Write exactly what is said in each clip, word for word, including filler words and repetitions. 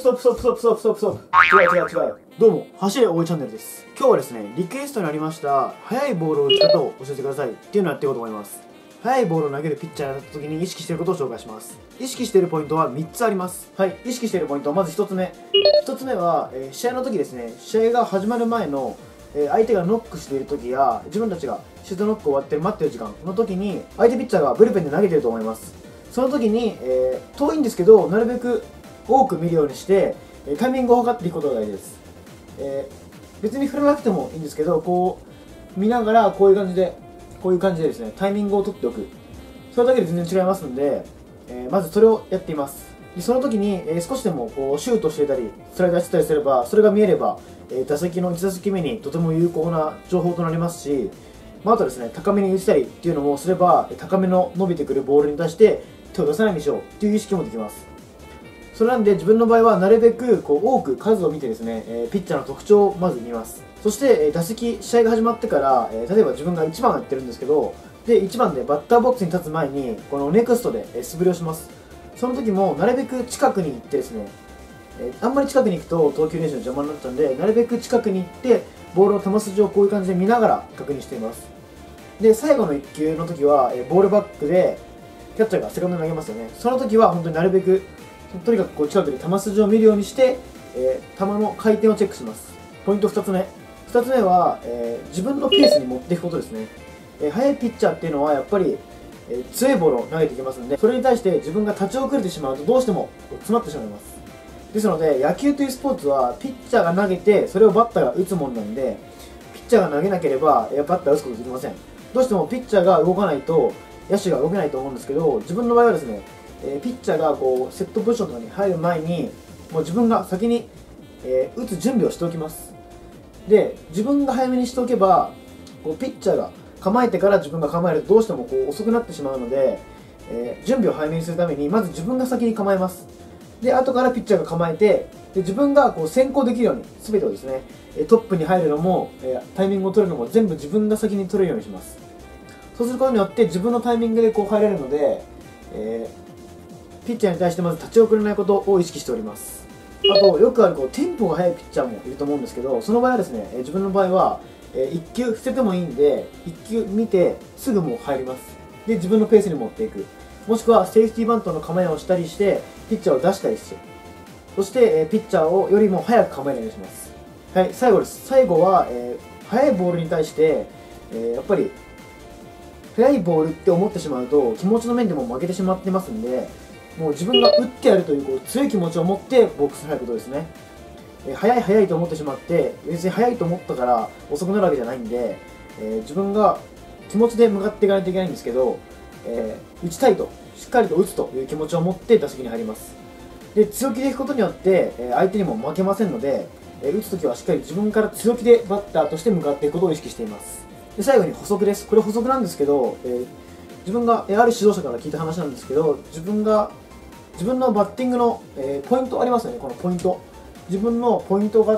トップストップストップストップストップストップ。違う違う違う。どうも、走れおいチャンネルです。今日はですね、リクエストにありました速いボールを打つ方を教えてくださいっていうのをやっていこうと思います。速いボールを投げるピッチャーになった時に意識していることを紹介します。意識しているポイントはみっつあります。はい、意識しているポイントはまずひとつめ。ひとつめは、えー、試合の時ですね、試合が始まる前の、えー、相手がノックしている時や自分たちがシュートノック終わってる待ってる時間の時に相手ピッチャーがブルペンで投げていると思います。その時に、えー、遠いんですけどなるべく多く見るようにしてタイミングを測っていくことが大事です。えー、別に振らなくてもいいんですけど、こう見ながらこういう感じでこういう感じでですねタイミングを取っておく。それだけで全然違いますので、えー、まずそれをやっています。でその時に、えー、少しでもこうシュートしていたりスライダーしてたりすればそれが見えれば、えー、打席のいち打席目にとても有効な情報となりますし、まあ、あとですね高めに打ちたりっていうのもすれば高めの伸びてくるボールに対して手を出さないようにしようっていう意識もできます。それなんで自分の場合はなるべくこう多く数を見てですね、えー、ピッチャーの特徴をまず見ます。そして、えー、打席試合が始まってから、えー、例えば自分がいちばんやってるんですけど、でいちばんでバッターボックスに立つ前にこのネクストで、えー、素振りをします。その時もなるべく近くに行ってですね、えー、あんまり近くに行くと投球練習の邪魔になっちゃうんで、なるべく近くに行ってボールの球筋をこういう感じで見ながら確認しています。で最後のいっ球の時は、えー、ボールバックでキャッチャーがセカンドに投げますよね。その時は本当になるべくとにかくこう近くで球筋を見るようにして、えー、球の回転をチェックします。ポイントふたつめ。ふたつめは、えー、自分のペースに持っていくことですね。えー、速いピッチャーっていうのはやっぱり、えー、強いボールを投げていきますので、それに対して自分が立ち遅れてしまうとどうしても詰まってしまいます。ですので野球というスポーツはピッチャーが投げてそれをバッターが打つものなんで、ピッチャーが投げなければバッターが打つことできません。どうしてもピッチャーが動かないと野手が動けないと思うんですけど、自分の場合はですね、えー、ピッチャーがこうセットポジションとかに入る前にもう自分が先に、えー、打つ準備をしておきます。で自分が早めにしておけばこうピッチャーが構えてから自分が構えるとどうしてもこう遅くなってしまうので、えー、準備を早めにするためにまず自分が先に構えます。で後からピッチャーが構えて、で自分がこう先行できるように全てをですねトップに入るのも、えー、タイミングを取るのも全部自分が先に取れるようにします。そうすることによって自分のタイミングでこう入れるので、えー、ピッチャーに対してまず立ち遅れないことを意識しております。あとよくあるこうテンポが速いピッチャーもいると思うんですけど、その場合はですね、えー、自分の場合は、えー、いっ球捨ててもいいんでいっ球見てすぐもう入ります。で自分のペースに持っていく、もしくはセーフティーバントの構えをしたりしてピッチャーを出したりして、そして、えー、ピッチャーをよりも早く構えるようにします。はい、最後です。最後は、えー、速いボールに対して、えー、やっぱり速いボールって思ってしまうと気持ちの面でも負けてしまってますんで、もう自分が打ってやるという、こう強い気持ちを持ってボックスに入ることですね。えー、速い速いと思ってしまって別に速いと思ったから遅くなるわけじゃないんで、えー、自分が気持ちで向かっていかないといけないんですけど、えー、打ちたいとしっかりと打つという気持ちを持って打席に入ります。で強気でいくことによって、えー、相手にも負けませんので、えー、打つときはしっかり自分から強気でバッターとして向かっていくことを意識しています。で最後に補足です。これ補足なんですけど、えー、自分が、えー、ある指導者から聞いた話なんですけど、自分が自分のバッティングの、えー、ポイントありますよね。このポイント、自分のポイントがあって、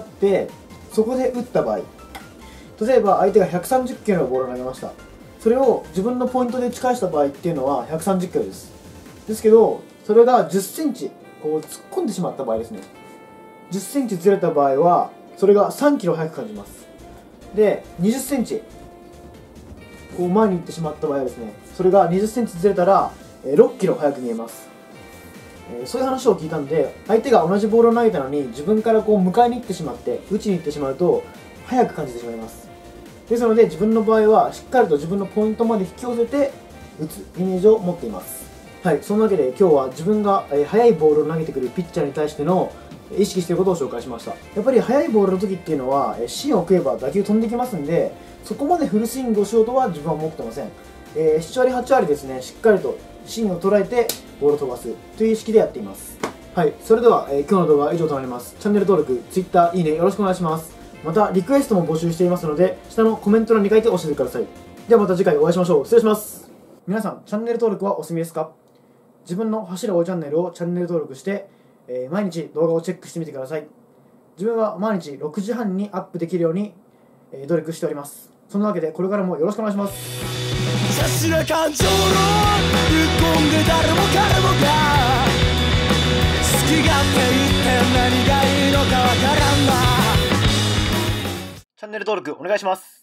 そこで打った場合、例えば相手がひゃくさんじゅっキロのボールを投げました。それを自分のポイントで打ち返した場合っていうのはひゃくさんじゅっキロです。ですけどそれがじゅっセンチこう突っ込んでしまった場合ですね、じゅっセンチずれた場合はそれがさんキロ速く感じます。でにじゅっセンチこう前に行ってしまった場合はですね、それがにじゅっセンチずれたらろっキロ速く見えます。えー、そういう話を聞いたんで、相手が同じボールを投げたのに自分からこう迎えに行ってしまって打ちに行ってしまうと速く感じてしまいます。ですので自分の場合はしっかりと自分のポイントまで引き寄せて打つイメージを持っています。はい、そんなわけで今日は自分が速いボールを投げてくるピッチャーに対しての意識していることを紹介しました。やっぱり速いボールの時っていうのは芯を食えば打球飛んできますんで、そこまでフルスイングをしようとは自分は思ってません。えー、なな割はち割ですね、しっかりと芯を捉えてボールを飛ばすという意識でやっています。はい、それでは、えー、今日の動画は以上となります。チャンネル登録、Twitter、いいねよろしくお願いします。またリクエストも募集していますので下のコメント欄に書いて教えてください。ではまた次回お会いしましょう。失礼します。皆さんチャンネル登録はお済みですか？自分の走るおチャンネルをチャンネル登録して、えー、毎日動画をチェックしてみてください。自分は毎日ろくじはんにアップできるように、えー、努力しております。そんなわけでこれからもよろしくお願いします。 さしな感情のぶっ込んで誰も彼もが好き勝手言って何チャンネル登録お願いします。